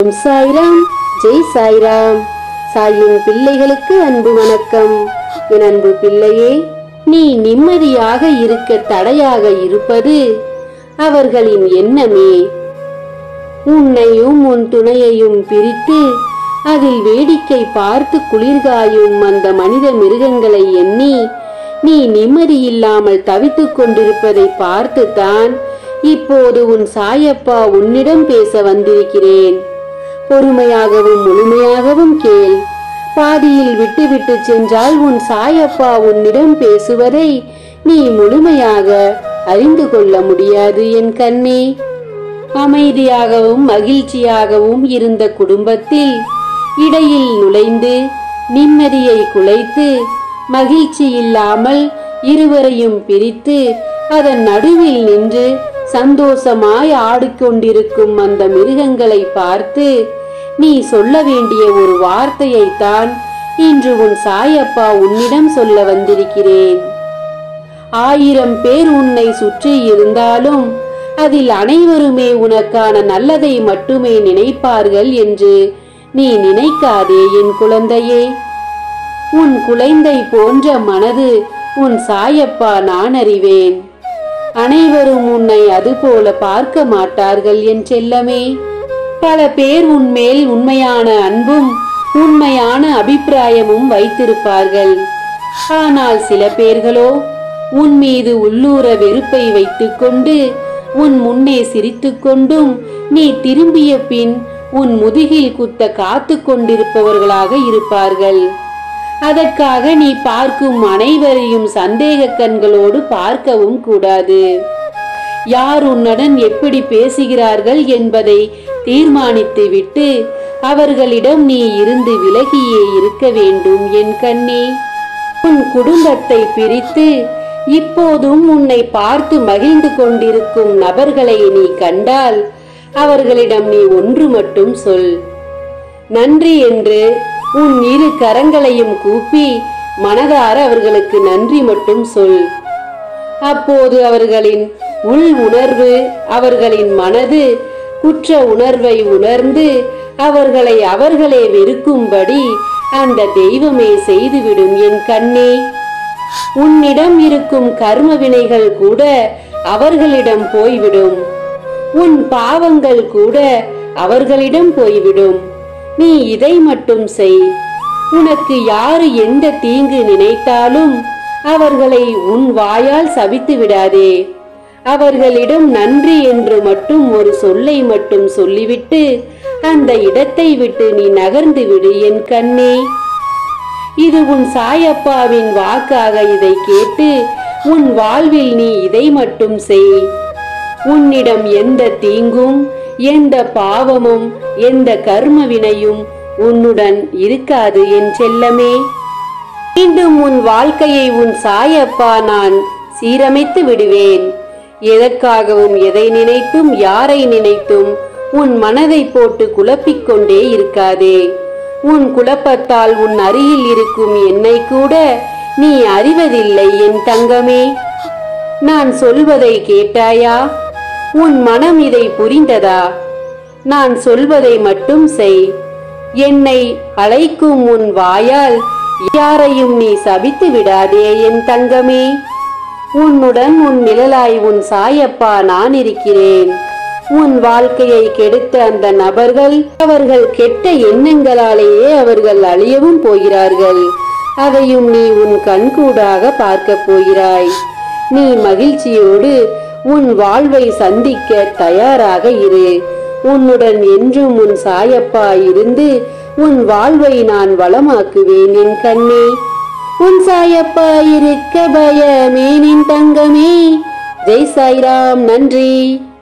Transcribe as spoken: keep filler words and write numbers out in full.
சாய்ராம், ஜெய் சாய்ராம். சாயின் பிள்ளைகளுக்கு அன்பு வணக்கம். என் அன்பு பிள்ளையே, நீ நிம்மதியாக இருக்க தடையாக இருப்பது அவர்களின் எண்ணமே. உன்னையும் உன் துணையையும் பிரித்து அதில் வேடிக்கை பார்த்து குளிர்காயும் அந்த மனித மிருகங்களை எண்ணி நீ நிம்மதியில்லாமல் தவித்துக் கொண்டிருப்பதை பார்த்துத்தான் இப்போது உன் சாயப்பா உன்னிடம் பேச வந்திருக்கிறேன். பொறுமையாகவும் முழுமையாகவும் கேள். பாதியில் விட்டுவிட்டு சென்றால் உன் சாயப்பா உன்னிடம் பேசுவதை நீ முழுமையாக அறிந்து கொள்ள முடியாது என் கண்ணே. அமைதியாகவும் மகிழ்ச்சியாகவும் இருந்த குடும்பத்தில் இடையில் நுழைந்து நிம்மதியை குலைத்து மகிழ்ச்சி இல்லாமல் இருவரையும் பிரித்து அதன் நடுவில் நின்று சந்தோஷமாய் ஆடிக்கொண்டிருக்கும் அந்த மிருகங்களை பார்த்து நீ சொல்ல வேண்டிய ஒரு வார்த்தையைத்தான் இன்று உன் சாயப்பா உன்னிடம் சொல்ல வந்திருக்கிறேன். ஆயிரம் பேர் உன்னை சுற்றி இருந்தாலும் அதில் அனைவருமே உனக்கான நல்லதை மட்டுமே நினைப்பார்கள் என்று நீ நினைக்காதே என் குழந்தையே. உன் குழந்தை போன்ற மனது உன் சாயப்பா நான் அறிவேன். அனைவரும் உன்னை அதுபோல பார்க்க மாட்டார்கள் என் செல்லமே. பல பேர் உன்மேல் உண்மையான அன்பும் உண்மையான அபிப்பிராயமும் வைத்திருப்பார்கள். ஆனால் சில பேர்களோ உன் மீது உள்ளூர வெறுப்பை வைத்துக் கொண்டு உன் முன்னே சிரித்து கொண்டும் நீ திரும்பிய பின் உன் முதுகில் குத்த காத்து கொண்டிருப்பவர்களாக இருப்பார்கள். அதற்காக நீ பார்க்கும் அனைவரையும் சந்தேக கண்களோடு பார்க்கவும் கூடாது. யார் உன்னுடன் எப்படி பேசுகிறார்கள் என்பதை தீர்மானித்து விட்டு அவர்களிடம் நீ இருந்து விலகியே இருக்க வேண்டும் என் கண்ணே. உன் குடும்பத்தை பிரித்து இப்போதும் உன்னை பார்த்து மகிழ்ந்து கொண்டிருக்கும் நபர்களை நீ கண்டால் அவர்களிடம் நீ ஒன்று மட்டும் சொல். நன்றி என்று உன் இரு கரங்களையும் கூப்பி மனதார அவர்களுக்கு நன்றி மட்டும் சொல். அப்போது அவர்களின் உள் உணர்வு, அவர்களின் மனது குற்ற உணர்வை உணர்ந்து அவர்களை அவர்களே வெறுக்கும்படி அந்த தெய்வமே செய்துவிடும் என் கண்ணே. உன்னிடம் இருக்கும் கர்ம வினைகள் கூட அவர்களிடம் போய்விடும். உன் பாவங்கள் கூட அவர்களிடம் போய்விடும். நீ இதை மட்டும் செய். உனக்கு யாரு எந்த தீங்கு நினைத்தாலும் அவர்களை உன் வாயால் சபித்து விடாதே. அவர்களிடம் நன்றி என்று மட்டும் ஒரு சொல்லை மட்டும் சொல்லிவிட்டு அந்த இடத்தை விட்டு நீ நகர்ந்து விடு என் கண்ணே. இது உன் சாயப்பாவின் வாக்காக இதை கேட்டு உன் வாழ்வில் நீ இதை மட்டும் செய். உன்னிடம் எந்த தீங்கும் எந்த பாவமும் எந்த கர்ம வினையும் உன்னுடன் இருக்காது என் செல்லமே. மீண்டும் உன் வாழ்க்கையை உன் சாயப்பா நான் சீரமைத்து விடுவேன். எதற்காகவும் எதை நினைத்தும் யாரை நினைத்தும் உன் மனதை போட்டு குழப்பிக்கொண்டே இருக்காதே. உன் குழப்பத்தால் உன் அருகில் இருக்கும் என்னை கூட நீ அறிவதில்லை என் தங்கமே. நான் சொல்வதை கேட்டாயா? உன் மனம் இதை புரிந்ததா? நான் சொல்வதை மட்டும் செய். என்னை அழைக்கும் உன் வாயால் யாரையும் நீ சபித்து விடாதே என் தங்கமே. உன்னுடன் உன் நிழலாய் உன் சாயப்பா நான் இருக்கிறேன். உன் வாழ்க்கையை கெடுத்த அந்த நபர்கள் அவர்கள் கெட்ட எண்ணங்களாலேயே அவர்கள் அழியவும் போகிறார்கள். அதையும் நீ உன் கண்கூடாக பார்க்க போகிறாய். நீ மகிழ்ச்சியோடு உன் வாழ்வை சந்திக்க தயாராக இரு. உன்னுடன் என்றும் உன் சாயப்பா இருந்து உன் வாழ்வை நான் வளமாக்குவேன் என் கண்ணே. உன் சாயப்பா இருக்க பயமேன் என் தங்கமே. ஜெய் சாய்ராம். நன்றி.